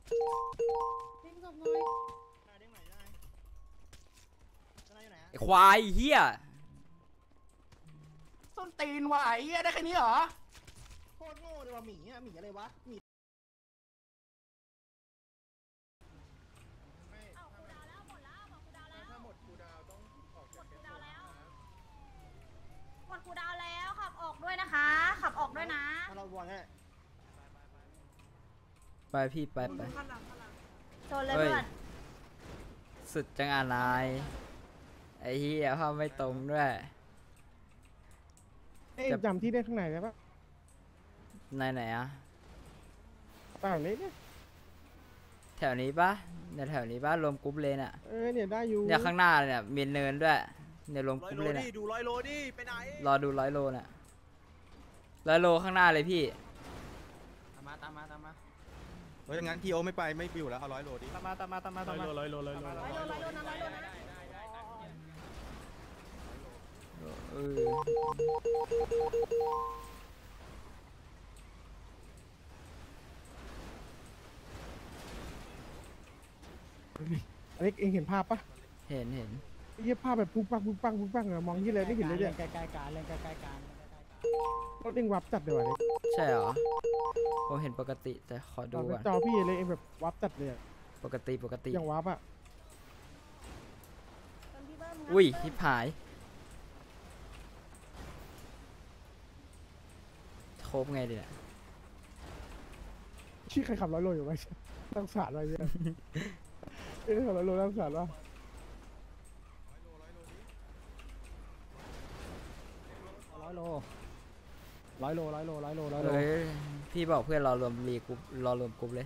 ไอ้ควายเฮียส้นตีนว่ะไอ้เหี้ยได้แค่นี้เหรอโคตรโง่เลยว่ะหมีอะหมีอะไรวะหมีหมดคูดาวแล้วขับออกด้วยนะคะขับออกด้วยนะเราบอลแค่ไปพี่ไปโดนเลยเพื่อนสุดจังอะไรไอ้เฮียภาพไม่ตรงด้วยจำที่ได้ข้างในได้ปะไหนอะเปล่านี้เนี่ยแถวนี้ปะเนี่ยแถวนี้ปะรวมกรุ๊ปเลยน่ะเนี่ยได้อยู่เนี่ยข้างหน้าเนี่ยมีเนินด้วยเนี่ยรวมกรุ๊ปเลยน่ะดู100 โลดิไปไหนรอดู100 โลน่ะ100 โลข้างหน้าเลยพี่ตามมาเฮ้ยงั้นทีโอไม่ไปไม่ปิวแล้วเอา100 โลดิตามมา100 โลอันนี้เองเห็นภาพปะเห็นเห็นภาพแบบปุ๊บปังอะมองที่เลยไม่เห็นเลยเนี่ยใกล้ๆการรถเองวับจัดเลยวะเนี่ยใช่เหรอผมเห็นปกติแต่ขอดูก่อนจอพี่เลยเองแบบวับจัดเลยปกติยังวับอ่ะอุ้ยทิพหายโคบไงดีเนี่ยชี้ใครขับ100 โลอยู่ไหมตั้งศาลอะไรเนี่ยเอ้ยขับ100 โลตั้งศาลวะ 100 โลพี่บอกเพื่อนเรารวมรีกรุ๊ปรอรวมกรุ๊ปเลย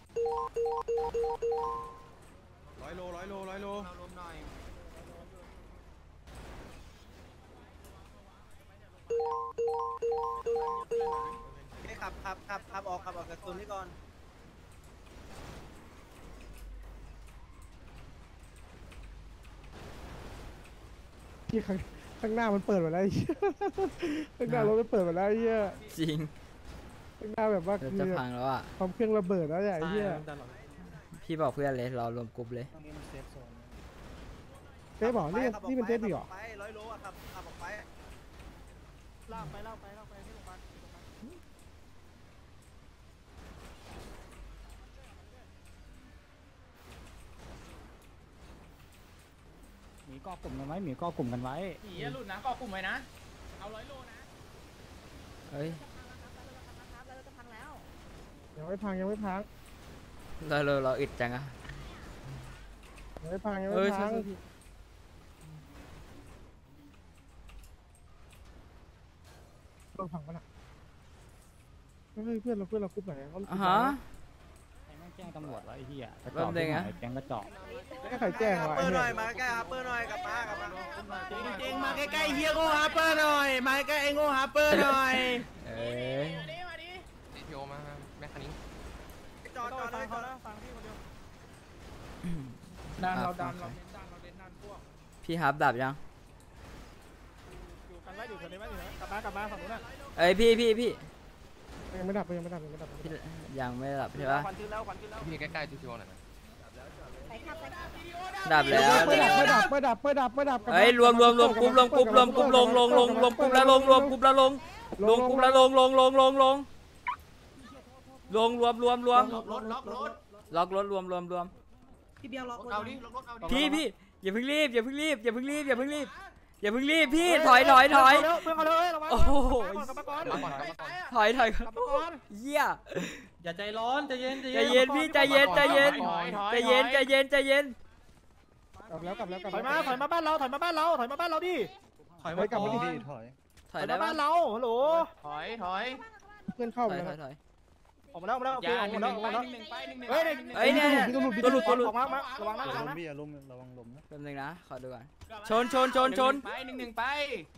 100 โลรวมหน่อยขับออกจากโซนนี้ก่อนที่ข้างหน้ามันเปิดหมดแล้วข้างหน้ารถมันเปิดหมดแล้วเฮียจริงข้างหน้าแบบว่าจะพังแล้วอ่ะความเครื่องระเบิดแล้วไอ้เฮียพี่บอกเพื่อนเลยรอรวมกรุ๊ปเลยเต้บอกนี่เป็นเต้ดีหรอไป100 โลอ่ะขับออกไปลากไปที่โรงพยาบาลมีก่อกลุ่มกันไว้หนีหลุดนะก่อกลุ่มไว้นะเอา100 โลนะเฮ้ยยังไม่พังเราอึดจังอะยังไม่พังต้องพังปะน่ะเฮ้ยเพื่อนเราคุบไหนฮะใครไม่แจ้งตำรวจวะไอ้เหี้ยกระจอกแก๊งกระจอกใครแจ้งวะเปิดหน่อยมาใกล้ฮับเปิดหน่อยกลับมาจริงมาใกล้ๆเฮียโง่ฮับเปอร์หน่อยมาใกล้ไอ้โง่ฮับเปอร์หน่อยมาดิทีโอมาแม่คันนี้จอดเลยฟังพี่คนเดียวดันเราเล่นพวกพี่ฮับดับยังอยู่กันไว้อยู่คนนี้ไว้อยู่นะกลับมาฝั่งนู้นน่ะเอ้ยพี่ยังไม่ดับยังไม่ดับใช่ปะพี่ใกล้ๆทีโอหน่อยดับแล้วเปิดดับเฮ้ยรวมกรุ๊ปลงกรุ๊ปแล้วลงรวมกรุ๊ปแล้วลงรวมรวมรวมล็อกรถรวมพี่เบียร์ล็อกเอาดิพี่อย่าเพิ่งรีบพี่ถอยโอ้โหถอยเยี่ยอย่าใจร้อนใจเย็นพี่ใจเย็นกลับแล้วถอยมาบ้านเราดิถอยมาบ้านเราฮัลโหลถอยเพื่อนเข้าไปออกมาแล้วเฮ้ยเนี่ยตัวหลุดระวังนะระวังลมนะแป๊บนึงนะขอดูก่อนชนไป1ไป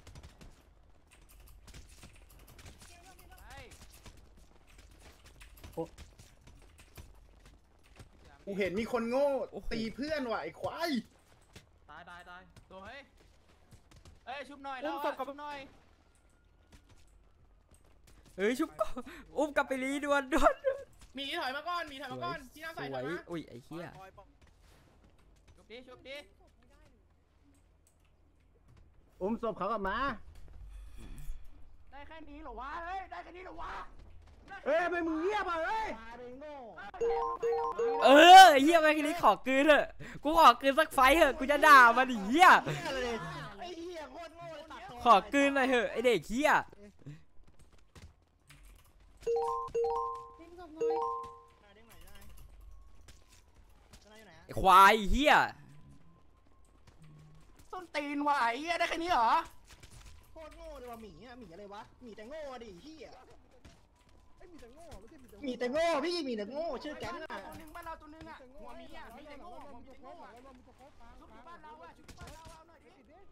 กูเห็นมีคนโง่ตีเพื่อนว่ะไอ้ควายตายตัวเฮ้ยชุบหน่อยแล้วชุบหน่อยเฮ้ยชุบอุ้มกลับไปรีด่วนหมีถอยมาก่อนหมีถอยมาก่อนที่น้ำสใส่วถอยยมาอุ้ยไอ้เหี้ยชุบดิชุบดิอุ้มศพเขากลับมาได้แค่นี้เหรอวะเฮ้ยได้แค่นี้เหรอวะเอ้ยไปมึงเงียบอ่ะเฮ้ยเออไอ้เหี้ยแม่งนี้ขอกลืนเถอะกูขอกลืนสักไฟเถอะกูจะด่ามันไอ้เหี้ยไอ้เหี้ยโคตรโง่เลยตัดต่อขอกลืนหน่อยเถอะไอเด็กเหี้ยไอควายเหี้ยส้นตีนว่ะไอ้เหี้ยได้แค่นี้เหรอโคตรโง่เลยว่ะหมีอ่ะหมีอะไรวะหมีแต่โง่ดิเหี้ยไอ้มีแต่โง่ไม่ใช่มีแต่หมีแต่โง่พี่หมีแต่โง่ชื่อแก๊งอ่ะตัวนึงบ้านเราตัวนึงอ่ะหัวหมีอ่ะหมีแต่โง่หัวหมีแต่โง่อ่ะชุบบ้านเราอ่ะชุบบ้านเราเอาหน่อย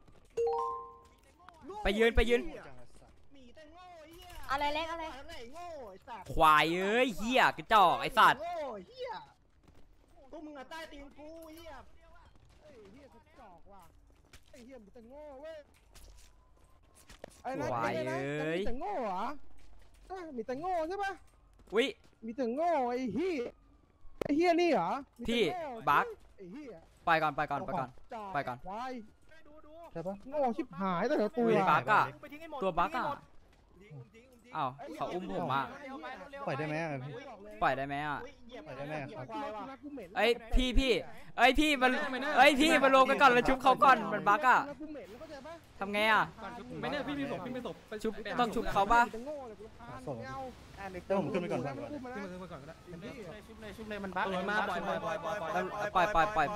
ดิไปยืนไปยืนหมีแต่โง่เหี้ยอะไรเล็กอะไรอะไรโง่ไอ้สัตว์ควายเอ้ยเหี้ยกระจอกไอสัตว์โง่เหี้ยพวกมึงอะใต้ตีนกูเหี้ยไอ้เหี้ยกระจอกว่ะไอ้เหี้ยมีแต่โง่เว้ยไอ้นัทไอ้นัทมีแต่โง่เหรอใช่มีแต่โง่ใช่ปะวิมีแต่โง่ไอ้เหี้ยไอ้เหี้ยนี่เหรอพี่บักไอ้เหี้ยไปก่อนไปก่อนไปก่อน ไปก่อนวายใช่ปะโง่ชิบหายแต่ละตัวเฮ้ยบักอะตัวบักอะอ้าวเขาอุ้มผมอะปล่อยได้ไหมปล่อยได้ไหมอะปล่อยได้ไหมครับเอ้ยพี่เอ้ยพี่มันเอ้ยพี่มารวมกันก่อนแล้วชุบเขาก่อนมันบักอะทำไงอะไม่เนี่ยพี่มีศพพี่มีศพชุบต้องชุบเขาปะเดี๋ยวผมขึ้นไปก่อนครับชุบเลยมันบั๊กมาปล่อยปล่อย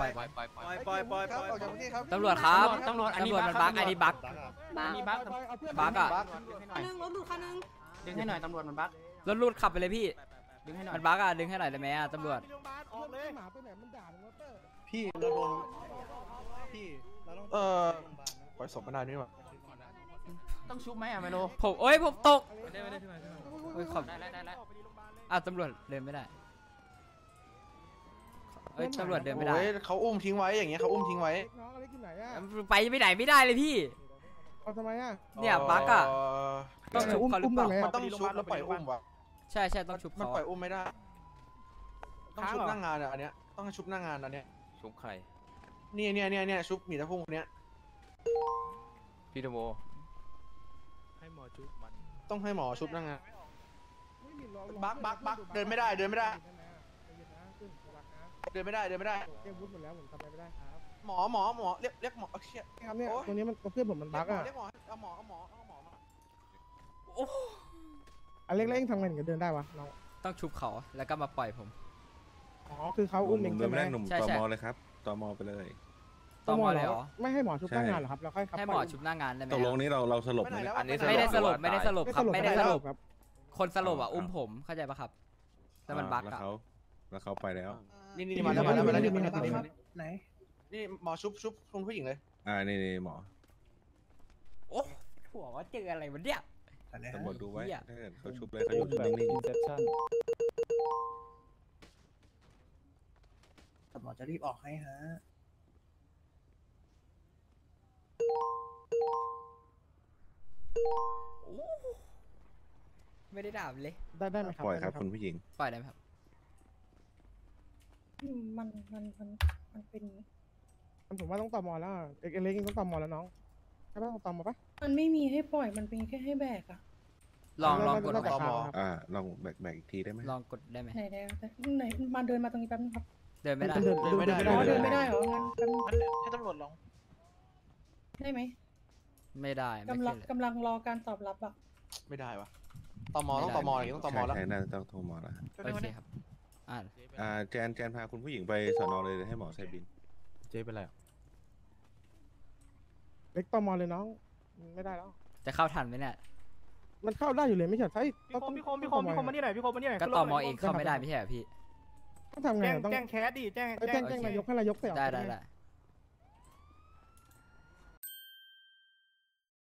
ตำรวจครับตำรวจมันบักอันนี้บักมีบั๊กบักอะนึงรถดูดคันนึงดึงให้หน่อยตำรวจมันบั๊กรถรูดขับไปเลยพี่ดึงให้หน่อยมันบักอะดึงให้หน่อยได้ไหมอะตำรวจออกเลยหมาตัวไหนมันด่ามึงวะเตอร์พี่เราโดนพี่เราต้องปล่อยศพไม่ได้นี่หว่าต้องชุบไหมอะไมโลผมโอ้ยผมตกไม่ได้พี่มาโอ้ยขอบได้แล้วอ่ะตำรวจเดินไม่ได้เอ้ยตำรวจเดินไม่ได้เขาอุ้มทิ้งไว้อย่างเงี้ยเขาอุ้มทิ้งไว้น้องอะไรกินไหนอ่ะไปไม่ไหนไม่ได้เลยพี่เอาทำไมอ่ะเนี่ยบักอะต้องชุบเขาหรือเปล่ามันต้องชุบแล้วปล่อยอุ้มว่ะใช่ต้องชุบมันเขาปล่อยอุ้มไม่ได้ต้องชุบหน้างานอ่ะอันเนี้ยต้องชุบหน้างานอันเนี้ยชุบใครเนี่ยชุบหมีตะพุ่งคนเนี้ยพี่ธโมต้องให้หมอชุบหน้างานไม่มีรอบักเดินไม่ได้เดินไม่ได้ เดินไม่ได้เกมวุ้นหมดแล้วผมทำอะไรไม่ได้ครับหมอเรียกหมอเชี่ยครับเนี่ยตัวนี้มันเพื่อนผมมันบั๊กอ่ะเรียกหมอเอาหมอมาอันเล็กๆทำไงถึงจะเดินได้วะน้องต้องชุบเขาแล้วก็มาปล่อยผมอ๋อคือเขาอุ้มเองเดิใช่นไหมไม่ได้หนุ่มใช่ตใช่มเลยครับตมไปเลยต่อมอเลยเหรอไม่ให้หมอชุบตั้งงานเหรอครับเราค่อยให้หมอชุบหน้างานได้ไหมตกลงนี้เราสลบไหมอันนี้ไม่ได้สลบไม่ได้สลบครับไม่ได้สลบครับคนสลบอ่ะอุ้มผมเข้าใจปะครับแต่มันบักแล้วอ่ะเขาไปแล้วนี่มาแล้วไหนนี่หมอชุบคุณผู้หญิงเลยนี่หมอโอ้หัวว่าเจออะไรวะเนี่ยตำรวจดูไว้เหี้ยถ้าเกิดเขาชุบเลยเขาอยู่นิ่งหมอจะรีบออกให้ฮะไม่ได้ด่าเลยได้ไหมครับปล่อยครับคุณผู้หญิงปล่อยได้ไหมครับมันเป็นผมว่าต้องต่อมอแล้วเล็กๆต้องต่อมอแล้วน้องใช่ป่ะต้องต่อมอปะมันไม่มีให้ปล่อยมันเป็นแค่ให้แบกอะลองกดน่าจะไหมครับลองแบกอีกทีได้ไหมลองกดได้ไหมไหนได้ไหนมาเดินมาตรงนี้แป๊บนึงครับเดินไม่ได้เดินไม่ได้อ๋อเดินไม่ได้เหรองั้นแป๊บนึงให้ตำรวจลงได้ไหมไม่ได้ไม่กำขึ้ลันงเลยกำลังรอการตอบรับอะไม่ได้วะตมต้องตมอย่างนี้ต้องตมแล้วใช่น่าจะต้องโทรหมอแล้วโอเคครับแจนพาคุณผู้หญิงไปสอนอเลยให้หมอใส่บินเจ๊เป็นไรเล็กต่อมอเลยน้องไม่ได้แล้วจะเข้าทันไหมเนี่ยมันเข้าได้อยู่เลยไม่ใช่ใช่พี่คมมานี่หน่อยพี่คมมานี่หน่อยก็ตอมอเองเข้าไม่ได้ไม่ใช่เหรอพี่ต้องทำไงต้องแจ้งแคสดิแจ้งแจ้งนายกให้นายกเสียได้